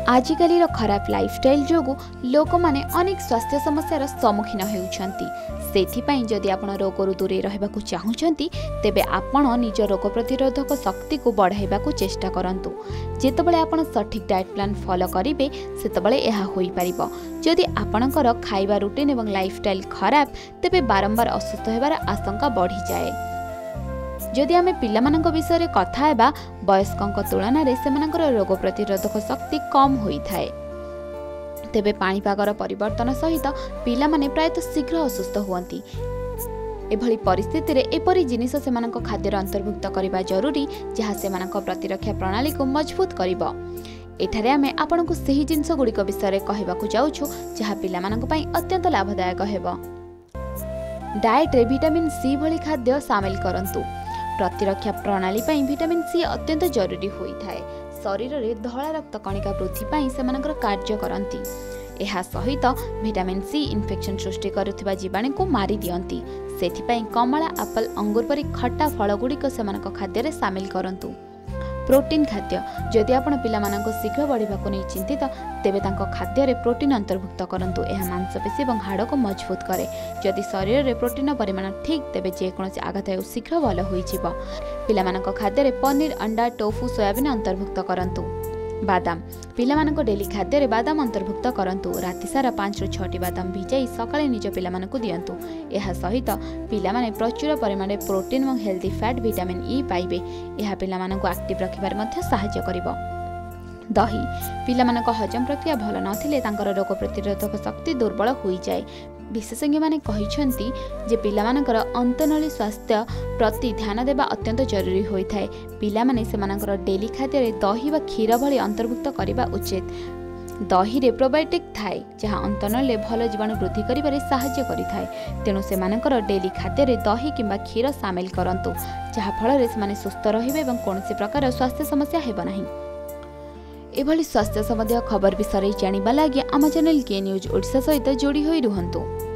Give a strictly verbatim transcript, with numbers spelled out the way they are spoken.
आजिकाली खराब लाइफस्टाइल जो लोक मैंने अनेक स्वास्थ्य समस्यार सम्मुखीन होउछंती। सेथिपाई जदि आपण रोगरू दूरे रहबाकू चाहुछंती तेबे आपण निज रोग प्रतिरोधक शक्ति को बढ़ाइबाकू चेष्टा करंतु। जेतेबेले आपण सठिक डाएट प्लान फॉलो करिवे सेतेबेले एहा होई परिबो। जदि आपणकर खाइबा रूटीन एवं लाइफस्टाइल खराब तेबे बारंबार असुस्थ हेबार आशंका बढ़ी जाए। जदि आमे पिलामानंक विषय रे कथा हेबा वयस्कंक तुलना रे सेमानकर रोग प्रतिरोधक शक्ति कम होई थाए। तेबे पाणीपागर परिवर्तन सहित पिला माने प्रायतः शीघ्र असुस्थ हुअंती। एभली परिस्थिति रे एपरि जिनिस सेमानक खाद्यर अंतर्भुक्त करिबा जरूरी जहाँ सेमानक प्रतिरक्षा प्रणाली को मजबूत करिबो। एठारे आमे आपनकु सही जिनिस गुड़िक विषय रे कहबाकू जाउछु जहाँ पिलामानक पई अत्यंत लाभदायक हेबो। डाएट रे विटामिन सी भली खाद्य शामिल करंतु। प्रतिरक्षा प्रणाली पई विटामिन सी अत्यंत जरूरी होई थाए। शरीर रे धला रक्त कणिका वृद्धि पई सेमानकर कार्य करंती। एहा सहित विटामिन सी इन्फेक्शन सृष्टि करुथिबा जीवाणु को मारी दियंती। सेथिपई कमला एप्पल अंगूर परी खट्टा फल गुड़िक सेमानक खाद्य रे शामिल करंतु। प्रोटीन खाद्य जदि आपण पिलामानंको शीघ्र बढ़िबाकू नै चिंतित तेबे तांको खाद्य रे प्रोटीन अंतर्भुक्त करंतु। एहा मांसपेशी एवं हाड़ को मजबूत करे। जदि शरीर रे प्रोटीन परिमाण ठीक तेबे जेकोसी आघात शीघ्र भल होई जिवो। पिलामानंको खाद्य रे पनीर अंडा टोफू सोयाबीन अंतर्भुक्त करंतु। बादाम पिलामानंको डेली खाद्य रे बादाम अंतर्भुक्त करंतु। राति सारा पांच रु छह बादाम भिजाई सकाळे निज पिलामानंको दियंतु। एहा सहित पिलामाने प्रचुर परिमाण रे प्रोटीन और हेल्दी फैट विटामिन ई पाइबे। एहा पिलामानंको एक्टिव रखिबार मध्ये सहायता करिवो। दही पिलामानंको हजम प्रक्रिया भल नथिले तांकर रोग प्रतिरोधक शक्ति दुर्बल होई जाए। विशेषज्ञ माने कहिछंती जे पिलामानंकर अंतनली स्वास्थ्य प्रति ध्यान देबा अत्यंत जरूरी होई थाए। पिलामाने सेमानंकर डेली खाद्य रे दही वा क्षीर भली अंतर्भुक्त करिबा उचित। दही रे प्रोबायोटिक थाए जहाँ अंतनले भल जीवाणु वृद्धि करिबारे सहायता करिथाए। तेणु सेमानंकर डेली खाद्य रे दही किंबा क्षीर शामिल करंतु जहाँ फल रे सेमाने सुस्थ रहिबे एवं कोनोसी प्रकार स्वास्थ्य समस्या हेबा नाही। एभली स्वास्थ्य संबंधी खबर विषय जानिबा लागि आम चैनल के न्यूज ओडिशा सहित जोड़ी होई रुहंतु।